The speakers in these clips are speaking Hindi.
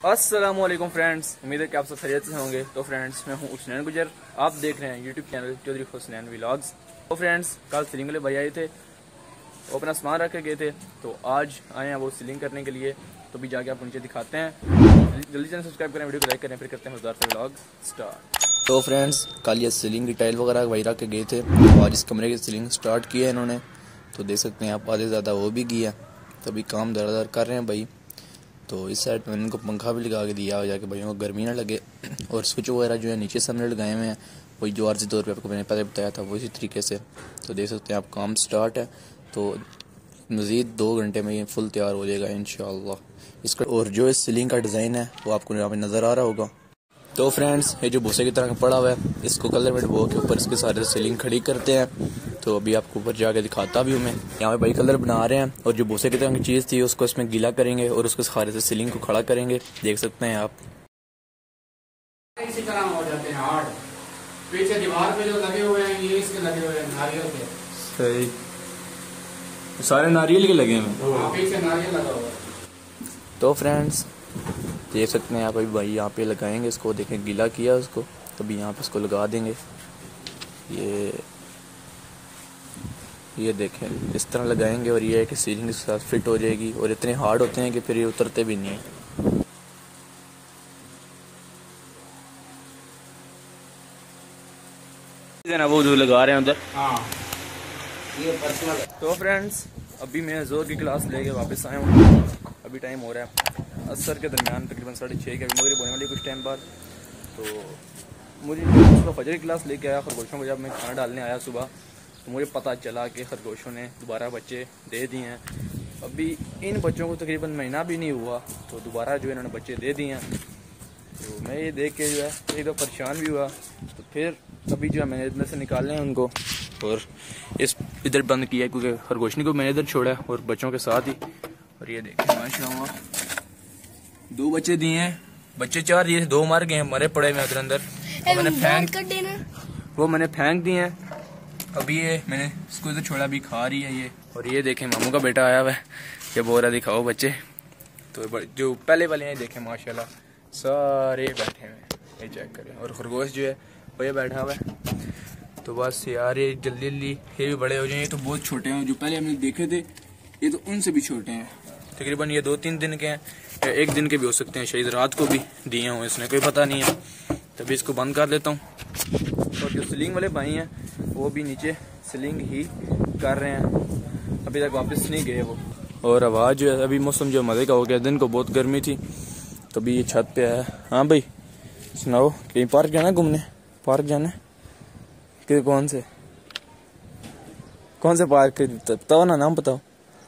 अस्सलामुअलैकुम फ्रेंड्स, उम्मीद है कि आप सब खैरियत से होंगे। तो फ्रेंड्स, मैं हूं हुसनैन गुजर, आप देख रहे हैं YouTube channel Chaudhary Husnain vlogs. तो फ्रेंड्स, कल सीलिंग वाले भाई आए थे, वो अपना सामान रख के गए थे, तो आज आए हैं वो सीलिंग करने के लिए। तो भी जाके आपको नीचे दिखाते हैं। जल्दी चैनल सब्सक्राइब करें, वीडियो को लाइक करें, फिर करते हैं मज़ेदार से व्लॉग स्टार्ट। तो फ्रेंड्स, कल ये सीलिंग की टाइल वगैरह भाई रख के गए थे, तो आज इस कमरे की सीलिंग स्टार्ट की है इन्होंने। तो देख सकते हैं आप, आधे ज़्यादा वो भी किया, तो अभी काम दर कर रहे हैं भाई। तो इस साइड में इनको पंखा भी लगा के दिया हो, जाके भाइयों को गर्मी ना लगे। और स्विच वगैरह जो है नीचे सामने लगाए हुए हैं, वही जो आर्जी तौर पे आपको मैंने पहले बताया था, वो इसी तरीके से। तो देख सकते हैं आप, काम स्टार्ट है। तो मज़ीद 2 घंटे में ये फुल तैयार हो जाएगा इंशाअल्लाह इसका। और जो इस सीलिंग का डिज़ाइन है वो आपको यहाँ पे नज़र आ रहा होगा। तो फ्रेंड्स, ये जो भूसे की तरह पड़ा हुआ है, इसको कलर में डुबो के ऊपर इसके सारे सीलिंग खड़ी करते हैं। तो अभी आपको ऊपर जाके दिखाता भी हूँ मैं। यहाँ पे भाई कलर बना रहे हैं, और जो भूसे की तरह की चीज़ थी उसको इसमें गीला करेंगे और उसके सहारे से सीलिंग को खड़ा करेंगे। देख सकते हैं आप, इसी तरह हो जाते हैं हार्ड। पीछे दीवार पे जो लगे हुए हैं, ये इसके लगे हुए हैं नारियल के। सही, सारे नारियल के लगे हैं। पीछे नारियल लगा हुआ है। तो फ्रेंड्स देख सकते हैं आप, अभी भाई यहाँ पे लगाएंगे इसको। देखें, गीला किया उसको, अभी यहाँ पे इसको लगा देंगे। ये देखें, इस तरह लगाएंगे, और ये है कि सीलिंग के साथ फिट हो जाएगी। और इतने हार्ड होते हैं कि फिर ये उतरते भी नहीं है। वो जो लगा रहे हैं उधर। हाँ, ये पर्सनल। तो फ्रेंड्स, अभी मैं जोर की क्लास लेके वापस आया हूँ। अभी टाइम हो रहा है असर के दरमियान, तकरीबन 6:30 के। अभी मगरिब होने वाली कुछ टाइम बाद। तो मुझे सुबह फजर की क्लास लेके आया खरगोशों को। जब मैं खाना डालने आया सुबह, तो मुझे पता चला कि खरगोशों ने दोबारा बच्चे दे दिए हैं। अभी इन बच्चों को तकरीबन महीना भी नहीं हुआ, तो दोबारा जो इन्होंने बच्चे दे दिए हैं। तो मैं ये देख के जो है एक दफ़ा परेशान भी हुआ। तो फिर अभी जो है मैंने इधर से निकाले हैं उनको, और इस इधर बंद किया है, क्योंकि खरगोशनी को मैंने इधर छोड़ा है और बच्चों के साथ ही। और ये देखें, माशाल्लाह 2 बच्चे दिए हैं। बच्चे 4 दिए, 2 मर गए हैं, मरे पड़े हुए उधर अंदर। वो मैंने फेंक दिए हैं। अभी ये मैंने इसको इधर छोड़ा, भी खा रही है ये। और ये देखें, मामू का बेटा आया हुआ है, ये बोल रहा दिखाओ बच्चे। तो जो पहले वाले हैं देखें, माशाल्लाह सारे बैठे हुए हैं, ये चेक करें। और खरगोश जो है वो ये बैठा हुआ है। तो बस यार, ये जल्दी जल्दी ये भी बड़े हो जाएंगे। तो बहुत छोटे हैं, जो पहले हमने देखे थे ये तो उनसे भी छोटे हैं। तकरीबन ये 2-3 दिन के हैं, या 1 दिन के भी हो सकते हैं, शायद रात को भी दिए हों इसने, कोई पता नहीं है। तभी इसको बंद कर लेता हूँ। और जो सीलिंग वाले भाई हैं वो भी नीचे सीलिंग ही कर रहे हैं, अभी तक वापस नहीं गए वो। और आवाज़ जो है, अभी मौसम जो मज़े का हो गया, दिन को बहुत गर्मी थी, तो अभी ये छत पे है। हाँ भाई सुनाओ, कहीं पार्क जाना घूमने? पार्क जाना है कि कौन से पार्क बताओ ना, नाम बताओ।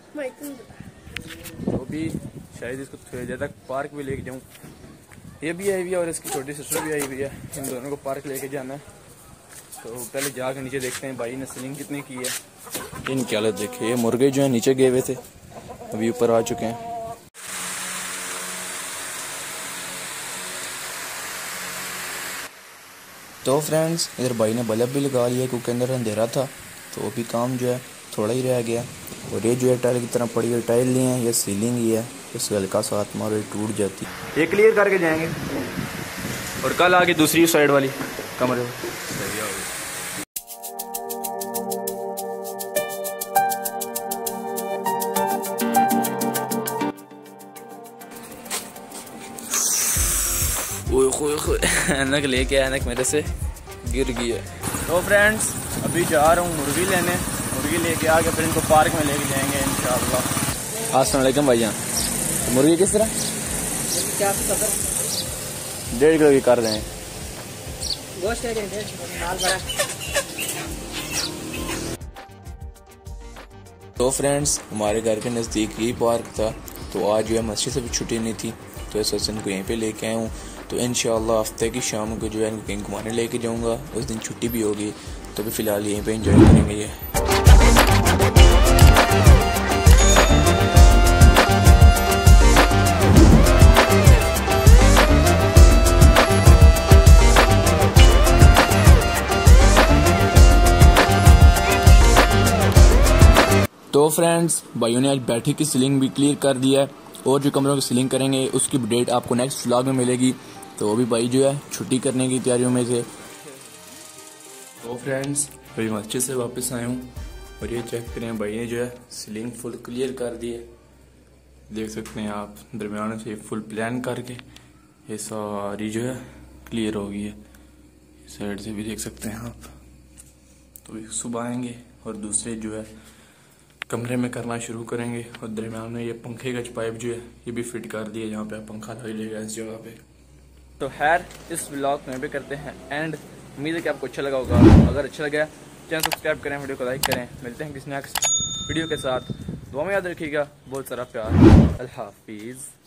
तो भी शायद इसको थोड़ी देर तक पार्क भी लेके जाऊँ। ये भी आई हुई है और इसकी छोटी सिस्टर भी आई हुई है, इन दोनों को पार्क लेके जाना है। तो पहले जाकर नीचे देखते हैं भाई ने सीलिंग कितनी की है। इनकी हालत देखिए, ये मुर्गे जो है नीचे गए हुए थे, अभी ऊपर आ चुके हैं। तो फ्रेंड्स, इधर भाई ने बल्ब भी लगा लिया, क्योंकि अंदर अंधेरा था। तो अभी काम जो है थोड़ा ही रह गया। और ये जो है टाइल की तरह पड़ी हुई टाइल ली है, ये सीलिंग ही है, इससे हल्का सा हाथ मारो टूट जाती है। ये क्लियर करके जाएंगे, और कल आगे दूसरी साइड वाली कमरे में। ऐनक लेके ऐनक मेरे से गिर गई है। तो फ्रेंड्स, अभी जा रहा हूँ मुर्गी लेने। मुर्गी लेके आके फिर इनको पार्क में लेके जाएंगे इंशाअल्लाह। अस्सलाम वालेकुम भाईजान। तो मुर्गी किस तरह? 1.5 किलो की कर दें। तो फ्रेंड्स, हमारे घर के नज़दीक ही पार्क था, तो आज जो है मस्जिद से भी छुट्टी नहीं थी, तो इस वजह से इनको यहीं पे लेके आया हूँ। तो इंशाअल्लाह हफ्ते की शाम को जो है इनको कहीं घुमाने लेके जाऊँगा। उस दिन छुट्टी भी होगी, तो भी फ़िलहाल यहीं पे एंजॉय करेंगे ये। तो फ्रेंड्स, भाइयों ने आज बैठी की सीलिंग भी क्लियर कर दिया है, और जो कमरों की सीलिंग करेंगे उसकी अपडेट आपको नेक्स्ट व्लॉग में मिलेगी। तो अभी भाई जो है छुट्टी करने की तैयारियों में थे। तो फ्रेंड्स अभी मस्जिद से वापस आया हूँ और ये चेक करें भाई ने जो है सीलिंग फुल क्लियर कर दी है। देख सकते हैं आप दरमियान से फुल प्लान करके ये सारी जो है क्लियर हो गई है। साइड से भी देख सकते हैं आप। तो सुबह आएंगे और दूसरे जो है कमरे में करना शुरू करेंगे और दरमियान में ये पंखे का पाइप जो है ये भी फिट कर दिया जहाँ पे पंखा लगेगा इस जगह पे। तो खैर इस व्लॉग में भी करते हैं एंड। उम्मीद है कि आपको अच्छा लगा होगा। अगर अच्छा लगा चैनल सब्सक्राइब करें, वीडियो को लाइक करें। मिलते हैं किसी नेक्स्ट वीडियो के साथ। दुआ में याद रखिएगा। बहुत सारा प्यार। अल्लाह हाफिज़।